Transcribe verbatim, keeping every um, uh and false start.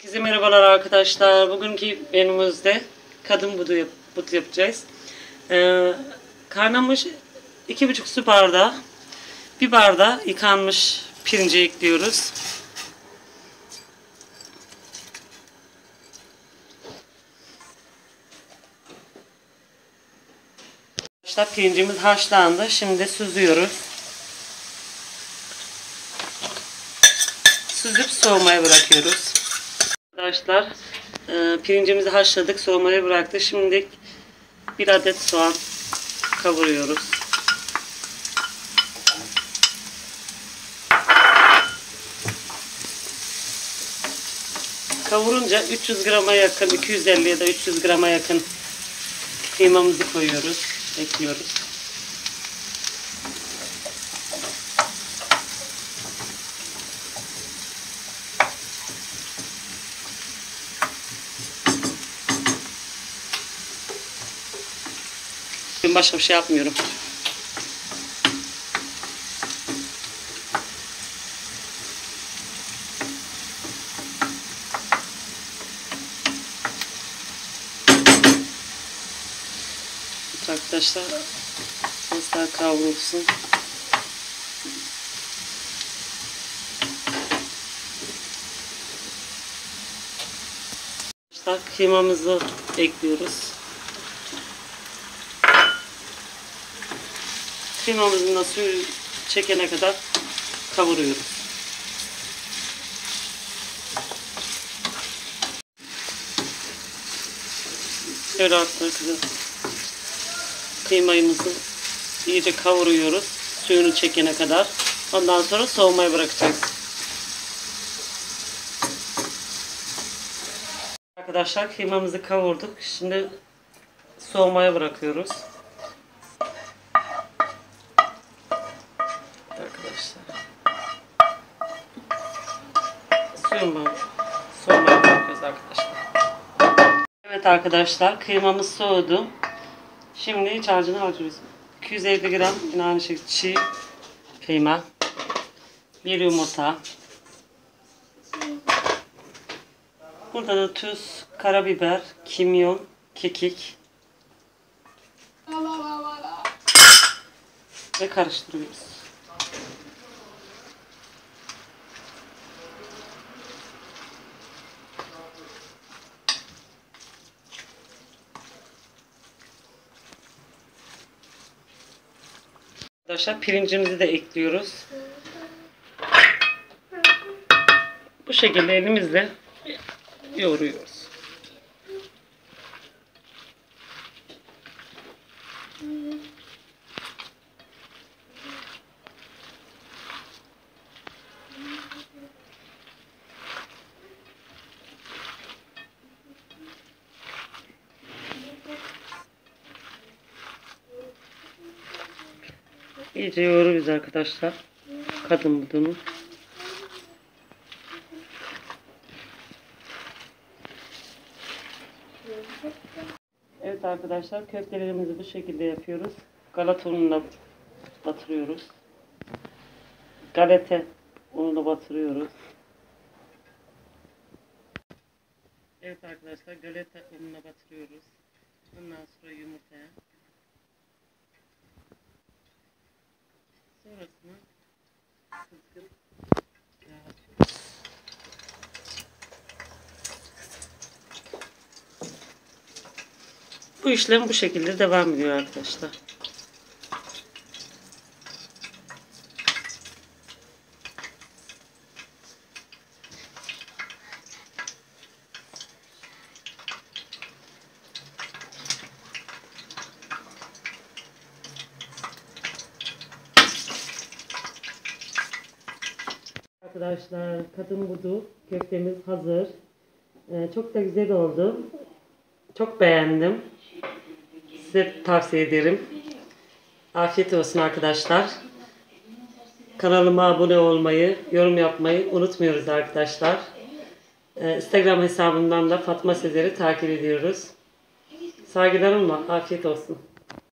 Herkese merhabalar arkadaşlar. Bugünkü menümüzde kadın budu, yap budu yapacağız. Ee, kaynamış iki buçuk su bardağı, bir bardağı yıkanmış pirinci ekliyoruz. Arkadaşlar pirincimiz haşlandı. Şimdi süzüyoruz. Süzüp soğumaya bırakıyoruz. Arkadaşlar e, pirincimizi haşladık, soğumaya bıraktık. Şimdi bir adet soğan kavuruyoruz. Kavurunca üç yüz grama yakın, iki yüz elli ya da üç yüz grama yakın kıymamızı koyuyoruz, ekliyoruz. Ben başka bir şey yapmıyorum. Arkadaşlar biraz daha kavrulsun. Arkadaşlar kıymamızı ekliyoruz. Kıymamızın da suyu çekene kadar kavuruyoruz. Şöyle arkadaşlar kıymayımızı iyice kavuruyoruz. Suyunu çekene kadar. Ondan sonra soğumaya bırakacağız. Arkadaşlar kıymamızı kavurduk. Şimdi soğumaya bırakıyoruz. Arkadaşlar suyunu soğumaya bırakıyoruz arkadaşlar. Evet arkadaşlar kıymamız soğudu. Şimdi iç harcını harcıyoruz. iki yüz elli gram yine aynı şekilde çiğ kıyma, bir yumurta, burada da tuz, karabiber, kimyon, kekik ve karıştırıyoruz. Arkadaşlar pirincimizi de ekliyoruz. Bu şekilde elimizle yoğuruyoruz. İyice yoğuruyoruz arkadaşlar. Kadın budunu. Evet arkadaşlar köftelerimizi bu şekilde yapıyoruz. Galata ununa batırıyoruz. Galeta ununa batırıyoruz. Evet arkadaşlar galeta ununa batırıyoruz. Ondan sonra yumurtaya. Sonrasında kızgın yağ atıyoruz. Bu işlem bu şekilde devam ediyor arkadaşlar. Arkadaşlar kadın budu köftemiz hazır. Ee, çok da güzel oldu. Çok beğendim. Size tavsiye ederim. Afiyet olsun arkadaşlar. Kanalıma abone olmayı, yorum yapmayı unutmuyoruz arkadaşlar. Ee, Instagram hesabından da Fatma Sezer'i takip ediyoruz. Saygılarımla afiyet olsun.